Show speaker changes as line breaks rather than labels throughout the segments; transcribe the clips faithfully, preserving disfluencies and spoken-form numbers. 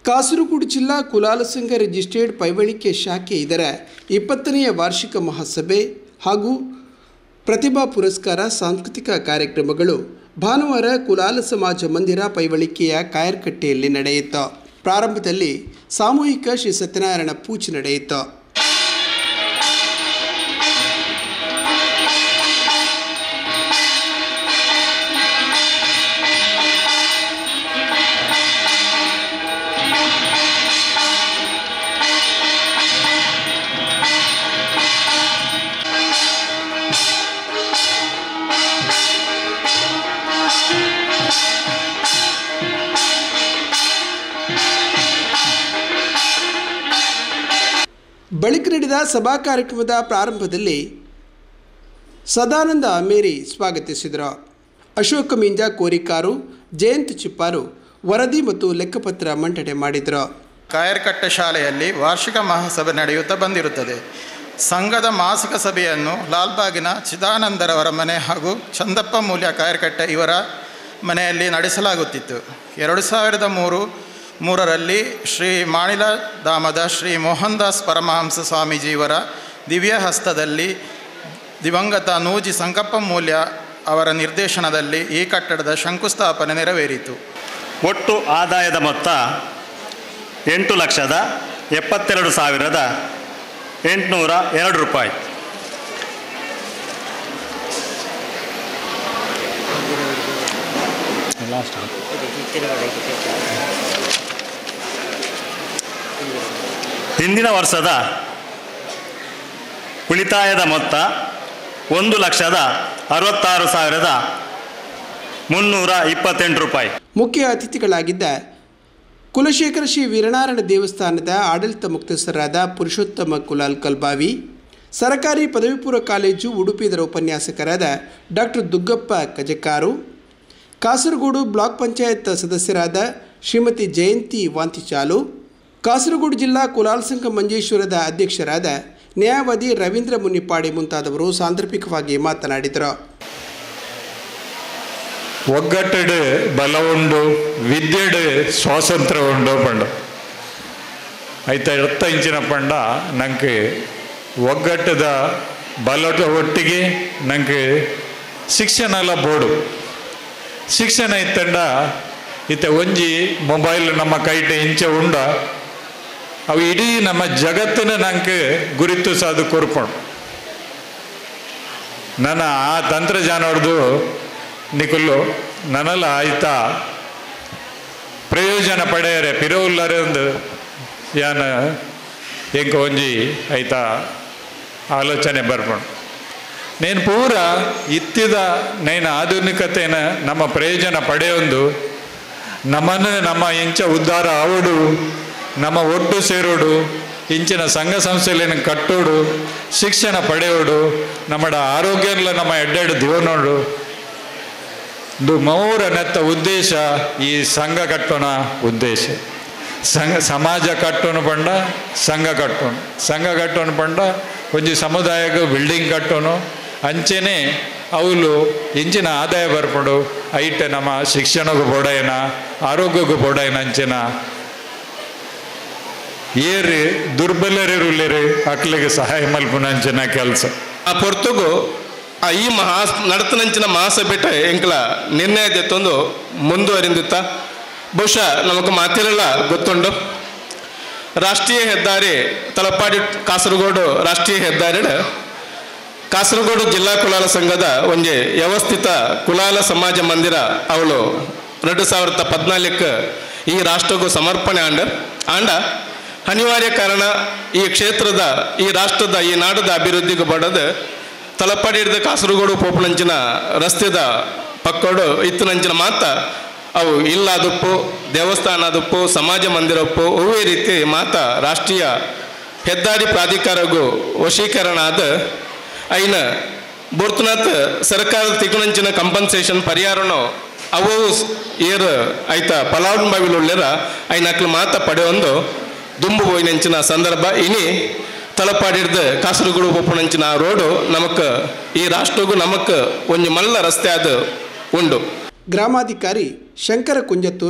ಕಾಸರಗೋಡು ಜಿಲ್ಲಾ ಕುಲಾಲ ಸಂಘ ರಿಜಿಸ್ಟರ್ಡ್ ಪೈವಣಿಕೆ ಶಾಖೆ ಇದರ ಇಪ್ಪತ್ತನೆಯ ವಾರ್ಷಿಕ ಮಹಾಸಭೆ ಹಾಗೂ ಪ್ರತಿಭಾ ಪುರಸ್ಕಾರ ಸಾಂಸ್ಕೃತಿಕ ಕಾರ್ಯಕ್ರಮಗಳು ಭಾನುವಾರ ಕುಲಾಲ ಸಮಾಜ ಮಂದಿರ ಪೈವಳಿಕೆಯ ಕಾಯರ್ಕಟ್ಟೆಯಲ್ಲಿ ನಡೆಯಿತು. ಪ್ರಾರಂಭದಲ್ಲಿ ಸಾಮೂಹಿಕ ಶ್ರೀ ಸತ್ಯನಾರಾಯಣ ಪೂಜೆ ನಡೆಯಿತು. ಬಳಿಕ ನಡೆದ ಸಭಾ ಕಾರ್ಯಕ್ರಮದ ಪ್ರಾರಂಭದಲ್ಲಿ ಸದಾನಂದ ಅಮೇರಿ ಸ್ವಾಗತಿಸಿದರು. ಅಶೋಕ ಮಿಂಜಾ ಕೋರಿಕಾರು, ಜಯಂತ್ ಚಿಪ್ಪಾರು ವರದಿ ಮತ್ತು ಲೆಕ್ಕಪತ್ರ ಮಂಡನೆ ಮಾಡಿದರು.
ಕಾಯರ್ಕಟ್ಟೆ ಶಾಲೆಯಲ್ಲಿ ವಾರ್ಷಿಕ ಮಹಾಸಭೆ ನಡೆಯುತ್ತಾ ಬಂದಿರುತ್ತದೆ. ಸಂಘದ ಮಾಸಿಕ ಸಭೆಯನ್ನು ಲಾಲ್ಬಾಗಿನ ಚಿದಾನಂದರವರ ಮನೆ ಹಾಗೂ ಚಂದಪ್ಪ ಮೂಲ್ಯ ಕಾಯರ್ಕಟ್ಟೆ ಇವರ ಮನೆಯಲ್ಲಿ ನಡೆಸಲಾಗುತ್ತಿತ್ತು. ಎರಡು ಸಾವಿರದ ಮೂರು ಮೂರರಲ್ಲಿ ಶ್ರೀ ಮಾಣಿಲ ಧಾಮದ ಶ್ರೀ ಮೋಹನ್ ದಾಸ್ ಪರಮಹಂಸ ಸ್ವಾಮೀಜಿಯವರ ದಿವ್ಯ ಹಸ್ತದಲ್ಲಿ ದಿವಂಗತ ನೂಜಿ ಸಂಕಪ್ಪ ಮೂಲ್ಯ ಅವರ ನಿರ್ದೇಶನದಲ್ಲಿ ಈ ಕಟ್ಟಡದ ಶಂಕುಸ್ಥಾಪನೆ ನೆರವೇರಿತು.
ಒಟ್ಟು ಆದಾಯದ ಮೊತ್ತ ಎಂಟು ಲಕ್ಷದ ಎಪ್ಪತ್ತೆರಡು ಸಾವಿರದ ಎಂಟುನೂರ ಎರಡು ರೂಪಾಯಿ. ಹಿಂದಿನ ವರ್ಷದ ಉಳಿತಾಯದ ಮೊತ್ತ ಒಂದು ಲಕ್ಷದ ಅರವತ್ತಾರು ಸಾವಿರದ ಮುನ್ನೂರ ಇಪ್ಪತ್ತೆಂಟು ರೂಪಾಯಿ.
ಮುಖ್ಯ ಅತಿಥಿಗಳಾಗಿದ್ದ ಕುಲಶೇಖರ ಶ್ರೀ ವೀರನಾರಾಯಣ ದೇವಸ್ಥಾನದ ಆಡಳಿತ ಮುಖ್ಯಸ್ಥರಾದ ಪುರುಷೋತ್ತಮ ಕುಲಾಲ್ ಕಲ್ಬಾವಿ, ಸರ್ಕಾರಿ ಪದವಿ ಪೂರ್ವ ಕಾಲೇಜು ಉಡುಪಿ ಇದರ ಉಪನ್ಯಾಸಕರಾದ ಡಾಕ್ಟರ್ ದುಗ್ಗಪ್ಪ ಕಜಕಾರು, ಕಾಸರಗೋಡು ಬ್ಲಾಕ್ ಪಂಚಾಯತ್ ಸದಸ್ಯರಾದ ಶ್ರೀಮತಿ ಜಯಂತಿ ವಾಂತಿಚಾಲು, ಕಾಸರಗೋಡು ಜಿಲ್ಲಾ ಕುಲಾಲ ಸಂಘ ಮಂಜೇಶ್ವರದ ಅಧ್ಯಕ್ಷರಾದ ನ್ಯಾಯವಾದಿ ರವೀಂದ್ರ ಮುನಿಪಾಡಿ ಮುಂತಾದವರು ಸಾಂದರ್ಭಿಕವಾಗಿ ಮಾತನಾಡಿದರು.
ಒಗ್ಗಟ್ಟೆಡು ಬಲ ಉಂಡು, ವಿದ್ಯೆಡು ಸ್ವಾತಂತ್ರ್ಯ ಉಂಡು ಪಂಡ ಐತ ಎತ್ತ ಇಂಚಿನ ಪಂಡ ನಂಗೆ ಒಗ್ಗಟ್ಟದ ಬಲದ ಒಟ್ಟಿಗೆ ನಂಗೆ ಶಿಕ್ಷಣ ಎಲ್ಲ ಬೋಡು ಶಿಕ್ಷಣ ಇತ್ತಂಡ ಇತ್ತ ಒಂಜಿ ಮೊಬೈಲ್ ನಮ್ಮ ಕೈಟ ಇಂಚೆ ಉಂಡ ಅವು ಇಡೀ ನಮ್ಮ ಜಗತ್ತಿನ ನಂಗೆ ಗುರಿತು ಸಾದು ಕೊರ್ಪಣು ನನ್ನ ಆ ತಂತ್ರಜ್ಞಾನ ಹೊಡೆದು ನಿಕುಲ್ಲು ನನ್ನಲ್ಲ ಆಯ್ತಾ ಪ್ರಯೋಜನ ಪಡೆಯರೆ ಪಿರೋಲ್ಲರೆ ಒಂದು ಯಾನ ಎಂಕ ಒಂಜಿ ಆಯ್ತಾ ಆಲೋಚನೆ ಬರ್ಪಣು ನೇನು ಪೂರ ಇತ್ತಿದ ನೇನು ಆಧುನಿಕತೆನ ನಮ್ಮ ಪ್ರಯೋಜನ ಪಡೆಯೊಂದು ನಮ್ಮನ್ನು ನಮ್ಮ ಇಂಚ ಉದ್ಧಾರ ಆವಡು ನಮ್ಮ ಒಟ್ಟು ಸೇರೋಡು ಇಂಚಿನ ಸಂಘ ಸಂಸ್ಥೆಯನ್ನು ಕಟ್ಟೋಡು ಶಿಕ್ಷಣ ಪಡೆಯೋಡು ನಮ್ಮಡ ಆರೋಗ್ಯಲ್ಲ ನಮ್ಮ ಎಡ್ಡೆಡು ದಿವನೋಡು ಇದು ಮೌರ ನೆತ್ತ ಉದ್ದೇಶ ಈ ಸಂಘ ಕಟ್ಟೋಣ ಉದ್ದೇಶ ಸಂಘ ಸಮಾಜ ಕಟ್ಟೋಣ ಪಂಡ ಸಂಘ ಕಟ್ಟೋಣ ಸಂಘ ಕಟ್ಟೋಣ ಪಂಡ ಒಂಜಿ ಸಮುದಾಯಕ್ಕೆ ಬಿಲ್ಡಿಂಗ್ ಕಟ್ಟೋನು ಅಂಚೆನೆ ಅವಳು ಇಂಚಿನ ಆದಾಯ ಬರ್ಪಡು ಐಟೆ ನಮ್ಮ ಶಿಕ್ಷಣಗೂ ಬೋಡಾಯನ ಆರೋಗ್ಯಕ್ಕೂ ಬೋಡಾಯನ ಅಂಚಿನ ಏರಿ ದುರ್ಬಲರಿರುಳ್ಳೇರಿ ಅಕ್ಲಿಗೆ ಸಹಾಯ ಮಲ್ಪುನ ಅಂಚಿನ ಕೆಲಸ
ಆ ಪೊರ್ತುಗು ಆ ಈ ಮಹಾ ನಡತನಂಚಿನ ಮಹಾಸಭೆಟ ಎಂಕ್ಲ ನಿರ್ಣಯ ದೆತ್ತೊಂದು ಮುಂದುವರಿಂದಿತ್ತ ಬಹುಶಃ ನಮಗೆ ಮಾತಿರಲ್ಲ ಗೊತ್ತುಂಡು. ರಾಷ್ಟ್ರೀಯ ಹೆದ್ದಾರಿ ತಲಪಾಡಿ ಕಾಸರಗೋಡು ರಾಷ್ಟ್ರೀಯ ಹೆದ್ದಾರಿ ಕಾಸರಗೋಡು ಜಿಲ್ಲಾ ಕುಲಾಲ ಸಂಘದ ಒಂಜಿ ವ್ಯವಸ್ಥಿತ ಕುಲಾಲ ಸಮಾಜ ಮಂದಿರ ಅವಳು ಎರಡು ಸಾವಿರದ ಪದ್ನಾಲ್ಕು ಈ ರಾಷ್ಟ್ರಗೂ ಸಮರ್ಪಣೆ ಆಂಡ ಆಂಡ ಅನಿವಾರ್ಯ ಕಾರಣ ಈ ಕ್ಷೇತ್ರದ ಈ ರಾಷ್ಟ್ರದ ಈ ನಾಡದ ಅಭಿವೃದ್ಧಿಗೆ ಬಡದು ತಲಪಾಡಿ ಹಿಡಿದ ಕಾಸರಗೋಡು ಪೋಪನಂಚಿನ ರಸ್ತೆದ ಪಕ್ಕೋಡು ಇತ್ತನಂಚಿನ ಮಾತ ಅವು ಇಲ್ಲಾದಪ್ಪು ದೇವಸ್ಥಾನದಪ್ಪು ಸಮಾಜ ಮಂದಿರಪ್ಪು ಹೂವೇ ರೀತಿ ಮಾತ ರಾಷ್ಟ್ರೀಯ ಹೆದ್ದಾರಿ ಪ್ರಾಧಿಕಾರಗೂ ವಶೀಕರಣ ಆದ ಐನ ಬೋರ್ತನಾಥ್ ಸರ್ಕಾರದ ತಿಗುನಂಚಿನ ಕಂಪನ್ಸೇಷನ್ ಪರಿಹಾರನೋ ಅವು ಏರು ಆಯ್ತಾ ಪಲಾವನ್ ಬಾವಿಲು ಉಳ್ಳೇರ ಐನಕ್ಲು ಮಾತ ಪಡೆಯೊಂದು ದುಂಬು ಹೋಯ್ನಂಚಿನ ಸಂದರ್ಭ ಇನಿ ತಲಪಾಡಿರ್ದ ಕಾಸರಗೋಡು ಪೋಪನಂಚಿನ ರೋಡು ನಮಕ್ ಈ ರಾಷ್ಟ್ರಗೂ ನಮಕ್ ಒಂದು ಮಲ್ಲ ರಸ್ತೆ ಅದು ಉಂಡು.
ಗ್ರಾಮಾಧಿಕಾರಿ ಶಂಕರ ಕುಂಜತ್ತೂರು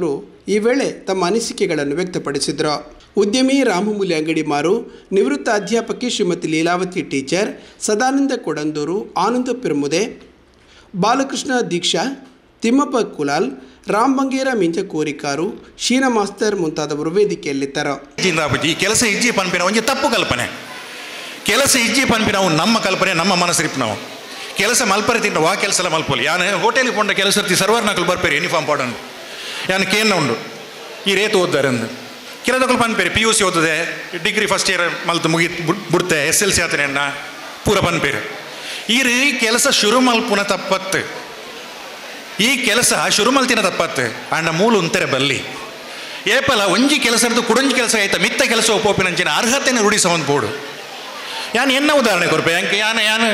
ಈ ವೇಳೆ ತಮ್ಮ ಅನಿಸಿಕೆಗಳನ್ನು ವ್ಯಕ್ತಪಡಿಸಿದರು. ಉದ್ಯಮಿ ರಾಮಮೂಲಿ ಅಂಗಡಿ ಮಾರು, ನಿವೃತ್ತ ಅಧ್ಯಾಪಕಿ ಶ್ರೀಮತಿ ಲೀಲಾವತಿ ಟೀಚರ್, ಸದಾನಂದ ಕೊಡಂದೂರು, ಆನಂದ ಪಿರ್ಮುದೆ, ಬಾಲಕೃಷ್ಣ ದೀಕ್ಷಾ, ತಿಮ್ಮಪ್ಪ ಕುಲಾಲ್, ರಾಮ್ ಬಂಗೇರ ಮಿಂಚ ಕೋರಿಕಾರು, ಶೀನಾ ಮಾಸ್ತರ್ ಮುಂತಾದವರು ವೇದಿಕೆಯಲ್ಲಿದ್ದರು.
ಈ ಕೆಲಸ ಇಜ್ಜಿ ಪನ್ಪಿನ ಒಂದು ತಪ್ಪು ಕಲ್ಪನೆ. ಕೆಲಸ ಇಜ್ಜಿ ಪನ್ಪಿನ ನಾವು ನಮ್ಮ ಕಲ್ಪನೆ ನಮ್ಮ ಮನಸ್ಸರಿಪ್ ನಾವು ಕೆಲಸ ಮಲ್ಪರೆ ತಿಂಡ ವಾ ಕೆಲಸ ಎಲ್ಲ ಮಲ್ಪೋಲಿ ಯಾನು ಹೋಟೆಲ್ಗೆ ಕೊಂಡ ಕೆಲಸ ಇರ್ತಿ ಸರ್ವರ್ ನಕಲು ಬರ್ಪೇರಿ ಯೂನಿಫಾರ್ಮ್ ಪಾಡನ್ನು ಯಾನು ಕೇನ ಉಂಡು ಈ ರೇತು ಓದ್ದಾರೆ ಅಂದು ಕೆಲದಕ್ಕಲು ಪನ್ಪೇರಿ ಪಿ ಯು ಸಿ ಓದಿದೆ ಡಿಗ್ರಿ ಫಸ್ಟ್ ಇಯರ್ ಮಲ್ತು ಮುಗಿ ಬಿಡ್ತೆ ಎಸ್ ಎಲ್ ಸಿ ಆತನೆ ಅಣ್ಣ ಪೂರ ಪನ್ಪೇರಿ ಈ ರೀ ಕೆಲಸ ಶುರು ಮಲ್ಪುನ ತಪ್ಪತ್ತು. ಈ ಕೆಲಸ ಶುರು ಮಲ್ತಿನ ತಪ್ಪತ್ತು ಅಣ್ಣ ಮೂಲು ಉಂತೆರೆ ಬಲ್ಲಿ ಏಪಲ ಒಂಜಿ ಕೆಲಸದ್ದು ಕುಡಂಜಿ ಕೆಲಸ ಆಯ್ತಾ ಮಿತ್ತ ಕೆಲಸ ಒಪ್ಪೋಪಿನಂಚಿನ ಅರ್ಹತೆನ ರೂಢಿಸ ಒಂದು ಬೋಡು ಯಾನು ಎನ್ನ ಉದಾಹರಣೆ ಕೊರ್ಪೆ ಅಂಕೆ ಯಾನು ಯಾನು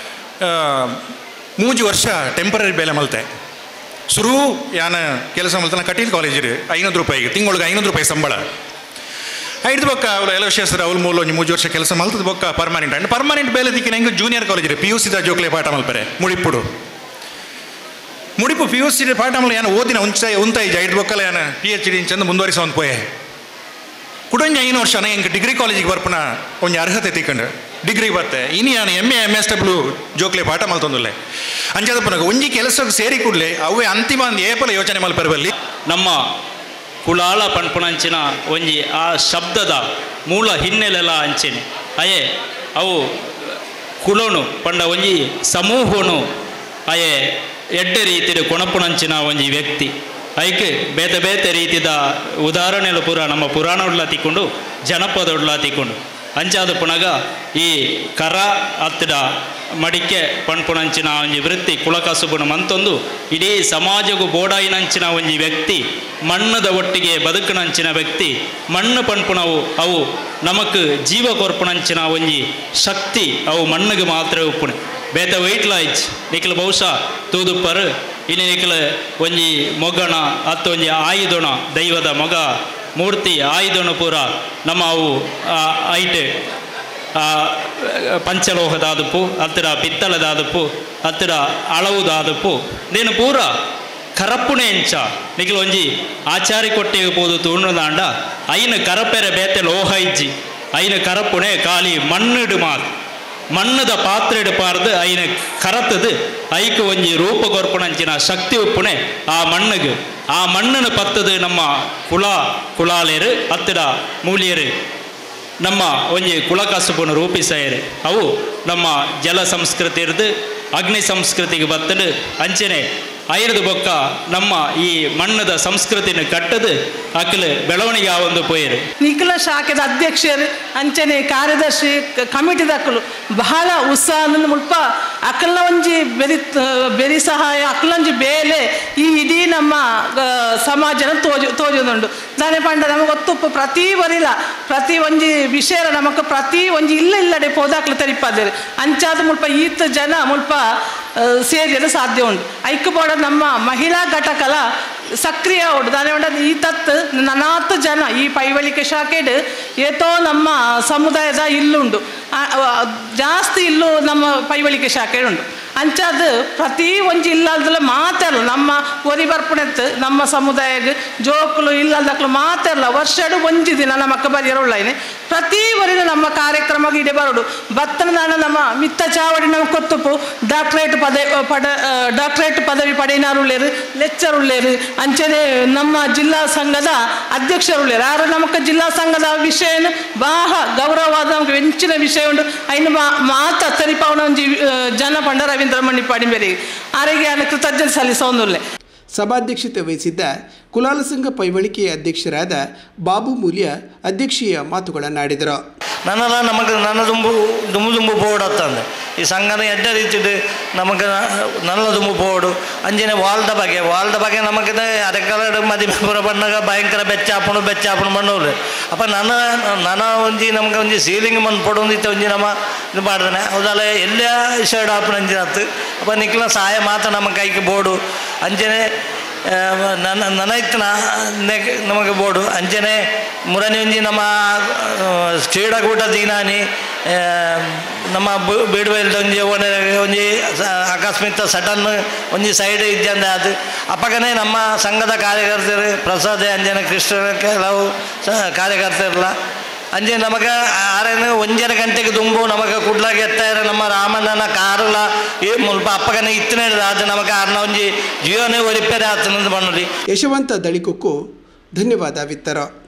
ಮೂಜಿ ವರ್ಷ ಟೆಂಪರರಿ ಬೇಲೆ ಮಲ್ತೆ ಶುರು ಯಾನು ಕೆಲಸ ಮಲ್ತನ ಕಟೀಲ್ ಕಾಲೇಜಿಗೆ ಐನೂರು ರೂಪಾಯಿಗೆ ತಿಂಗಳಿಗೆ ಐನೂರು ರೂಪಾಯಿ ಸಂಬಳ ಐದು ಬೊಕ್ಕ ಅವಳು ಎಲ್ಲ ವಿಶೇಷ ಅವ್ಳು ಮೂಲ ಒಂದು ಮೂಜು ವರ್ಷ ಕೆಲಸ ಮಲ್ತದ ಬೊಕ್ಕ ಪರ್ಮನೆಂಟ್ ಅಂಡ್ ಪರ್ಮನೆಂಟ್ ಬೇಲೆ ದಿಕ್ಕಿನ ಹೆಂಗೆ ಜೂನಿಯರ್ ಕಾಲೇಜಿಗೆ ಪಿ ಯು ಸಿದ ಜೋಕ್ಲೆ ಪಾಠ ಮಲ್ಪರೆ ಮುಡಿಪುಡು ಮುಡಿಪು ಪಿ ಯು ಸಿ ಪಾಠ ಮಲ್ಲ ಏನು ಓದಿನ ಉಂಚ ಉಂತ ಈಗ ಐದು ಬೊಕ್ಕಲ್ಲ ಏನು ಪಿ ಎಚ್ ಡಿ ಇಂಚಂದು ಮುಂದುವರಿಸ ಒಂದು ಪೋಯೆ ಕುಡಂಜ ಐನು ವರ್ಷ ಹೆಂಗೆ ಡಿಗ್ರಿ ಕಾಲೇಜಿಗೆ ಬರ್ಪನ ಒಂದು ಅರ್ಹತೆ ತಿಕ್ಕೊಂಡು ಡಿಗ್ರಿ ಬರ್ತೆ ಇನ್ನು ನಾನು M A M S W ಜೋಕ್ಲೆ ಪಾಠ ಮಲ್ತೊಂದುಲ್ಲೆ ಅಂಚದ ಪುನಃ ಒಂಜಿ ಕೆಲಸಕ್ಕೆ ಸೇರಿ ಕೂಡಲೇ ಅವೇ ಅಂತಿಮ ಒಂದು ಏಪಲ ಯೋಚನೆ ಮಲ್ಪರಬಲ್ಲಿ
ನಮ್ಮ ಕುಳಾಳ ಪಣ್ಪುಣಂಚಿನ ಒಂಜಿ ಆ ಶಬ್ದದ ಮೂಲ ಹಿನ್ನೆಲೆಲ್ಲ ಅಂಚೆನೆ ಅಯೇ ಅವು ಕುಲೋನು ಪಂಡ ಒಂಜಿ ಸಮೂಹನು ಅಯೇ ಎಡ್ಡೆ ರೀತಿಯ ಕೊಣಪುಣಂಚಿನ ಒಂಜಿ ವ್ಯಕ್ತಿ ಐಕೆ ಬೇತೆ ಬೇತೆ ರೀತಿದ ಉದಾಹರಣೆಲು ಪೂರ ನಮ್ಮ ಪುರಾಣ ಉಡ್ಲ ತಿಕ್ಕೊಂಡು ಜನಪದ ಉಡ್ಲ ತಿಕ್ಕೊಂಡು ಅಂಚಾದ ಪುನಗ ಈ ಕರ ಹತ್ತಿರ ಮಡಿಕೆ ಪಣ್ಪುಣಂಚಿನ ಒಂಜಿ ವೃತ್ತಿ ಕುಲಕಸುಬುಣ ಮಂತೊಂದು ಇಡೀ ಸಮಾಜಗೂ ಬೋಡಾಯಿನಂಚಿನ ಒಂಜಿ ವ್ಯಕ್ತಿ ಮಣ್ಣದ ಒಟ್ಟಿಗೆ ಬದುಕುನಂಚಿನ ವ್ಯಕ್ತಿ ಮಣ್ಣು ಪಣ್ಪುಣವು ಅವು ನಮಕ್ ಜೀವ ಕೊರ್ಪುಣಂಚಿನ ಒಂಜಿ ಶಕ್ತಿ ಅವು ಮಣ್ಣಿಗೆ ಮಾತ್ರ ಉಪ್ಪುಣೆ ಬೇತ ವೈಟ್ಲ ಇಚ್ ನಿಖಲ್ ಬಹುಶಃ ತೂದುಪ್ಪರ್ ಇನ್ನು ನಿಖಲ್ ಒಂಜಿ ಮೊಗಣ ಹತ್ತು ಒಂಜಿ ಆಯುಧಣ ದೈವದ ಮೊಗ ಮೂರ್ತಿ ಆಯುಧಣ ಪೂರ ನಮ್ಮ ಅವು ಐಟ್ ಪಂಚಲೋಹದಾದಪ್ಪು ಹತ್ತಿರ ಪಿತ್ತಳದಾದಪ್ಪು ಹತ್ತಿರ ಅಳವುದಾದಪ್ಪು ನೀನು ಪೂರ ಕರಪ್ಪುಣೆ ಎಂಚ ನಿಖಲ್ ಒಂಜಿ ಆಚಾರಿ ಕೊಟ್ಟಿಗೆ ಪೋದು ತೂಣದಾಂಡ ಐನು ಕರಪೆರೆ ಬೇತೆ ಲೋಹ ಇಜ್ಜಿ ಐನು ಕರಪ್ಪುಣೆ ಖಾಲಿ ಮಣ್ಣಿಡು ಮಾತು ಮಣ್ಣದ ಪಾತ್ರೆ ಇಡಪಾರ್ದು ಐನ ಕರತದು ಐಕ ಒಂಜಿ ರೂಪ ಕೊರ್ಪುಣಂಚಿನ ಶಕ್ತಿ ಉಪ್ಪುಣೆ ಆ ಮಣ್ಣಿಗೆ ಆ ಮಣ್ಣನ್ನು ಪತ್ತದು ನಮ್ಮ ಕುಲ ಕುಲಾಲೇರು ಹತ್ತಿರ ಮೂಲಿಯರು ನಮ್ಮ ಒಂಜಿ ಕುಲಕಸುಬನ್ನು ರೂಪಿಸೇರು ಅವು ನಮ್ಮ ಜಲ ಸಂಸ್ಕೃತಿ ಇರ್ದು ಅಗ್ನಿ ಸಂಸ್ಕೃತಿಗೆ ಬತ್ತದು ಅಂಚನೆ ಐರದು ಬೊಕ್ಕ ನಮ್ಮ ಈ ಮಣ್ಣದ ಸಂಸ್ಕೃತಿನ ಕಟ್ಟದು ಅಕ್ಕಲು ಬೆಳವಣಿಗೆ ಆ ಒಂದು ಪೋಯರು
ನಿಖಿಲ ಶಾಖದ ಅಧ್ಯಕ್ಷರು ಅಂಚನೆ ಕಾರ್ಯದರ್ಶಿ ಕಮಿಟಿ ದಕ್ಕಲು ಬಹಳ ಉತ್ಸಾಹದಿಂದ ಮುಲ್ಪ ಅಕ್ಕಲ ಒಂಜಿ ಬೆರಿ ಬೆರಿ ಸಹಾಯ ಅಕ್ಕಲೊಂಜಿ ಬೇಲೆ ಈ ಇಡೀ ನಮ್ಮ ಸಮಾಜನ ತೋಜು ತೋಜುದುಂಡು ದಾನೆ ಪಂಡ ನಮಗೆ ಗೊತ್ತು ಪ್ರತಿ ಬರಿಲ ಪ್ರತಿ ಒಂಜಿ ವಿಷಯ ನಮಕ್ ಪ್ರತಿ ಒಂಜಿ ಇಲ್ಲ ಇಲ್ಲಡೆ ಪೋದಾಕ್ಲು ತರಿಪಾದೇರು ಅಂಚಾದ ಮುಲ್ಪ ಈತ ಜನ ಮುಲ್ಪ ಸೇರಿಯಲು ಸಾಧ್ಯ ಉಂಟು ಐಕ್ಯ ಬೋಡ ನಮ್ಮ ಮಹಿಳಾ ಘಟಕಲ ಸಕ್ರಿಯ ಉಂಟು ದಾನೆ ಉಂಡ ಈ ತತ್ ನನಾತ್ ಜನ ಈ ಪೈವಳಿಕೆ ಶಾಖೆಡ್ ಏತೋ ನಮ್ಮ ಸಮುದಾಯದ ಇಲ್ಲುಂಡು ಜಾಸ್ತಿ ಇಲ್ಲು ನಮ್ಮ ಪೈವಳಿಕೆ ಶಾಖೆ ಉಂಟು ಅಂಚಾದ ಪ್ರತಿ ಒಂಜಿ ಇಲ್ಲದಲ್ಲ ಮಾತಾಡಲ್ಲ ನಮ್ಮ ಒರಿ ಬರ್ಪುಣೆತ್ತು ನಮ್ಮ ಸಮುದಾಯಕ್ಕೆ ಜೋಕುಲು ಇಲ್ಲದಕ್ಲು ಮಾತಾಡಲ್ಲ ವರ್ಷಡು ಒಂಜಿ ದಿನ ನಮ್ಮಕ್ಕ ಬರೆಯರುಳ್ಳೇನೆ ಪ್ರತಿ ವರಿನ ನಮ್ಮ ಕಾರ್ಯಕ್ರಮಕ್ಕೆ ಇಡೆ ಬರೋಡು ಬತ್ತನದಾನ ನಮ್ಮ ಮಿತ್ತ ಚಾವಡಿ ನಮಗೆ ಕೊತ್ತುಪು ಡಾಕ್ಟ್ರೇಟ್ ಪದವಿ ಪಡ ಡಾಕ್ಟ್ರೇಟ್ ಪದವಿ ಪಡೆಯಿನಾರುಳ್ಳೇರು ಲೆಕ್ಚರುಳ್ಳೇರು ಅಂಚನೆ ನಮ್ಮ ಜಿಲ್ಲಾ ಸಂಘದ ಅಧ್ಯಕ್ಷರುಳ್ಳೇರು ಆರು ನಮಕ ಜಿಲ್ಲಾ ಸಂಘದ ವಿಷಯನು ಬಾಹ ಗೌರವವಾದ ನಮಗೆ ಹೆಂಚಿನ ವಿಷಯ ಉಂಟು ಐನು ಮಾತ ತರಿಪಾವನ ಒಂಜಿ ಜನ ಪಂಡ ರವೀಂದ್ರ ಮಣಿಪಾಡಿ ಬೇರೆ ಆರೋಗ್ಯ ಕೃತಜ್ಞತೆ ಸಲ್ಲಿಸೋಂದುಲ್ಲೆ.
ಸಭಾಧ್ಯಕ್ಷತೆ ವಹಿಸಿದ್ದ ಕುಲಾಲ ಸಂಘ ಪೈವಳಿಕೆಯ ಅಧ್ಯಕ್ಷರಾದ ಬಾಬು ಮೂಲ್ಯ ಅಧ್ಯಕ್ಷೀಯ ಮಾತುಗಳನ್ನಾಡಿದರು.
ನನ್ನಲ್ಲ ನಮಗೆ ನನ್ನ ದುಂಬು ದುಂಬು ದುಂಬು ಪೋಡತ್ತಂದೆ ಈ ಸಂಘದ ಎಡ್ಡ ರೀತಿದು ನಮಗೆ ನನ್ನ ದುಂಬು ಪೋಡು ಅಂಜಿನ ವಾಲ್ದ ಬಗೆ ವಾಲ್ದ ಬಗೆ ನಮಗೆ ಅರೆಕಲ ಮದಿಪುರ ಬಣ್ಣಗ ಭಯಂಕರ ಬೆಚ್ಚಾಪಣು ಬೆಚ್ಚಾಪಣು ಮಣ್ಣವ್ರು ಅಪ್ಪ ನನ್ನ ನನ್ನ ಒಂಜಿ ನಮ್ಗೆ ಒಂಜಿ ಸೀಲಿಂಗ್ ಮಣ್ಣು ಪೊಡೊಂದಿತ್ತು ಒಂಜಿ ನಮ್ಮ ಇದು ಮಾಡ್ದಾನೆ ಹೌದಲ್ಲ ಎಲ್ಲ ಶರ್ಟ್ ಹಾಪಣ ಅಂಜಿನ ಹತ್ತು ಅಪ್ಪ ನಿಕ್ಲ ಸಹಾಯ ಮಾತ್ರ ನಮ್ಮ ಕೈಗೆ ಬೋಡು ಅಂಜನೆ ನನ್ನ ನನ್ನ ಇತ್ತನ ನಮಗೆ ಬೋಡು ಅಂಚನೆ ಮುರನಿ ಒಂಜಿ ನಮ್ಮ ಕ್ರೀಡಾಕೂಟ ದಿನಾನಿ ನಮ್ಮ ಬೀಡುವಲ್ದ ಒಂಜಿ ಒಂಜಿ ಅಕಸ್ಮಿತ ಸಡನ್ ಒಂಜಿ ಸೈಡ್ ಇದ್ದಂದೆ ಅದು ಅಪ್ಪಗನೇ ನಮ್ಮ ಸಂಘದ ಕಾರ್ಯಕರ್ತರು ಪ್ರಸಾದ ಅಂಜನ ಕೃಷ್ಣ ಕೆಲವು ಕಾರ್ಯಕರ್ತರಲ್ಲ ಅಂಜೆ ನಮಗೆ ಆರೇನು ಒಂಜರ ಗಂಟೆಗೆ ತುಂಬು ನಮಗೆ ಕುಡ್ಲಾಗ ಎತ್ತಾಯಿರ ನಮ್ಮ ರಾಮಣ್ಣನ ಕಾರುಲ ಈ ಮುಲ್ಪ ಅಪ್ಪಗನೇ ಇತ್ತನೇ ಅದು ನಮಗೆ ಆರ್ನ ಒಂಜಿ ಜೀವನೇ ಒರಿಪೇರೆ ಆತನಂದು ಬಣ್ಣಲಿ
ಯಶವಂತ ದಳಿಕುಕ್ಕು ಧನ್ಯವಾದ ವಿತ್ತರ.